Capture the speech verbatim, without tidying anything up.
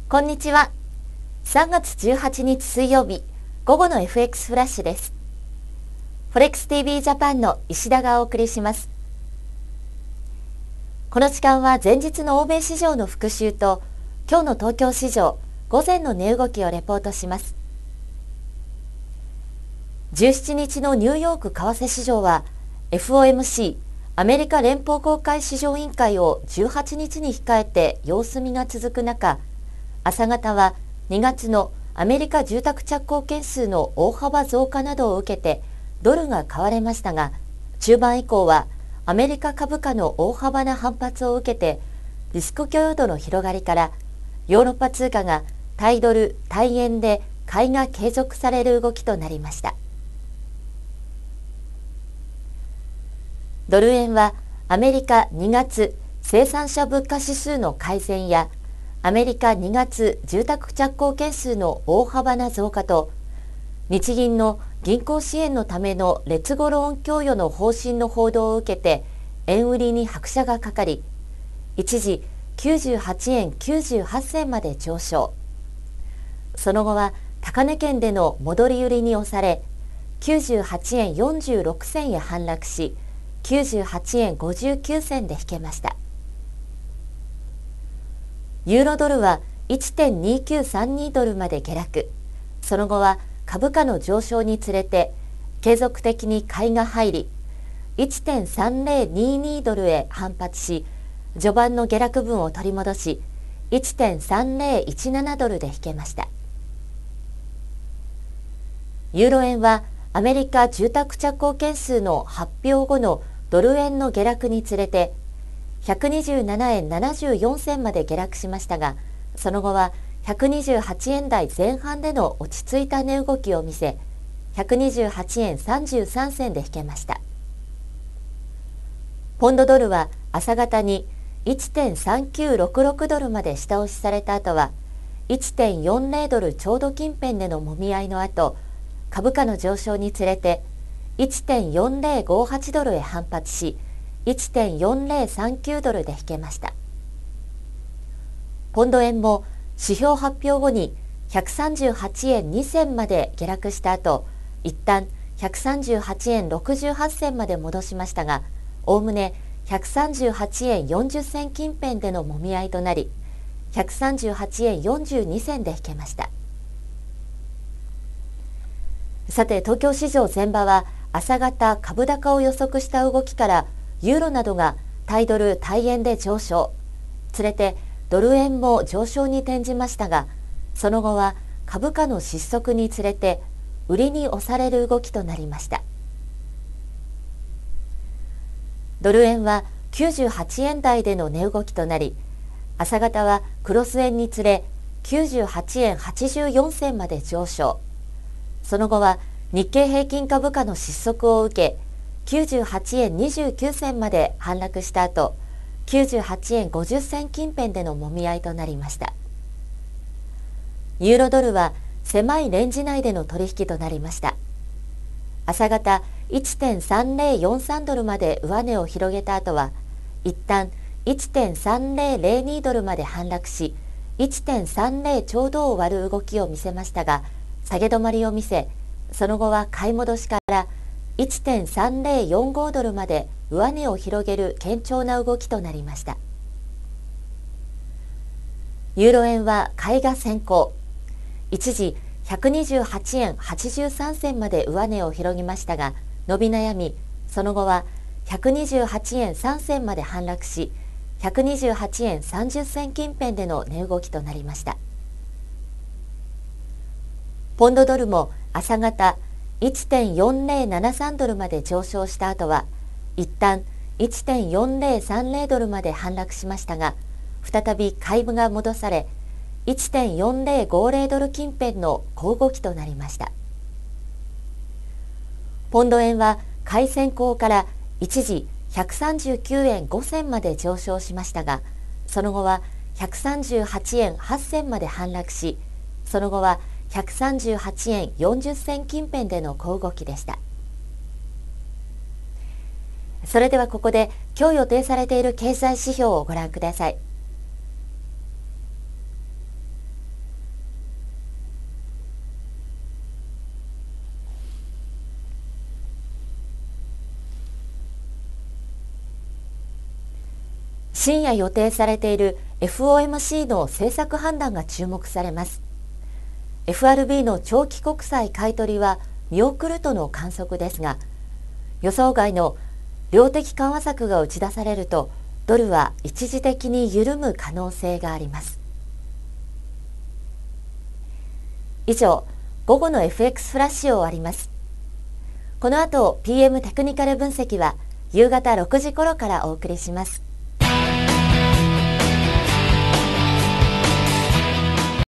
こんにちは。さんがつじゅうはちにち水曜日、午後の エフエックス フラッシュです。フォレックス ティービー ジャパンの石田がお送りします。この時間は前日の欧米市場の復習と、今日の東京市場、午前の値動きをレポートします。じゅうしちにちのニューヨーク為替市場は、エフオーエムシー、アメリカ連邦公開市場委員会をじゅうはちにちに控えて様子見が続く中、朝方はにがつのアメリカ住宅着工件数の大幅増加などを受けてドルが買われましたが、中盤以降はアメリカ株価の大幅な反発を受けてリスク許容度の広がりからヨーロッパ通貨が対ドル対円で買いが継続される動きとなりました。ドル円はアメリカにがつ生産者物価指数の改善やアメリカにがつ住宅着工件数の大幅な増加と日銀の銀行支援のための劣後ローン供与の方針の報道を受けて円売りに拍車がかかり、一時きゅうじゅうはちえんきゅうじゅうはっせんまで上昇。その後は高値圏での戻り売りに押されきゅうじゅうはちえんよんじゅうろくせんへ反落しきゅうじゅうはちえんごじゅうきゅうせんで引けました。ユーロドルは いってんにきゅうさんに ドルまで下落。その後は株価の上昇につれて継続的に買いが入り いってんさんぜろにに ドルへ反発し、序盤の下落分を取り戻し いってんさんぜろいちなな ドルで引けました。ユーロ円はアメリカ住宅着工件数の発表後のドル円の下落につれてひゃくにじゅうななえんななじゅうよんせんまで下落しましたが、その後はひゃくにじゅうはちえん台前半での落ち着いた値動きを見せ、ひゃくにじゅうはちえんさんじゅうさんせんで引けました。ポンドドルは朝方に いってんさんきゅうろくろく ドルまで下押しされた後は いってんよんぜろ ドルちょうど近辺でのもみ合いの後、株価の上昇につれて いってんよんぜろごはち ドルへ反発し いってんよんぜろさんきゅう ドルで引けました。ポンド円も指標発表後にひゃくさんじゅうはちえんにせんまで下落した後、一旦ひゃくさんじゅうはちえんろくじゅうはっせんまで戻しましたが、おおむねひゃくさんじゅうはちえんよんじゅっせん近辺でのもみ合いとなり、ひゃくさんじゅうはちえんよんじゅうにせんで引けました。さて、東京市場前場は朝方株高を予測した動きからユーロなどが対ドル対円で上昇、つれてドル円も上昇に転じましたが、その後は株価の失速につれて売りに押される動きとなりました。ドル円はきゅうじゅうはちえん台での値動きとなり、朝方はクロス円につれきゅうじゅうはちえんはちじゅうよんせんまで上昇。その後は日経平均株価の失速を受けきゅうじゅうはちえんにじゅうきゅうせんまで反落した後、きゅうじゅうはちえんごじゅっせん近辺でのもみ合いとなりました。ユーロドルは狭いレンジ内での取引となりました。朝方 いってんさんぜろよんさん ドルまで上値を広げた後は一旦 いってんさんぜろぜろに ドルまで反落し いってんさんぜろ ちょうどを割る動きを見せましたが、下げ止まりを見せ、その後は買い戻しから いってんさんぜろよんご ドルまで上値を広げる堅調な動きとなりました。ユーロ円は買いが先行。一時ひゃくにじゅうはちえんはちじゅうさんせんまで上値を広げましたが、伸び悩み、その後はひゃくにじゅうはちえんさんせんまで反落し、ひゃくにじゅうはちえんさんじゅっせん近辺での値動きとなりました。ポンドドルも朝方 いってんよんぜろななさん ドルまで上昇した後は一旦 いってんよんぜろさんぜろ ドルまで反落しましたが、再び買いが戻され いってんよんぜろごぜろ ドル近辺の小動きとなりました。ポンド円は買い先行から一時ひゃくさんじゅうきゅうえんごせんまで上昇しましたが、その後はひゃくさんじゅうはちえんはっせんまで反落し、その後はひゃくさんじゅうはちえんよんじゅっせん近辺での小動きでした。それではここで今日予定されている経済指標をご覧ください。 深夜予定されている エフオーエムシー の政策判断が注目されます。エフアールビー の長期国債買い取りは見送るとの観測ですが、予想外の量的緩和策が打ち出されると、ドルは一時的に緩む可能性があります。以上、午後の エフエックス フラッシュを終わります。この後 ピーエム テクニカル分析は夕方ろくじ頃からお送りします。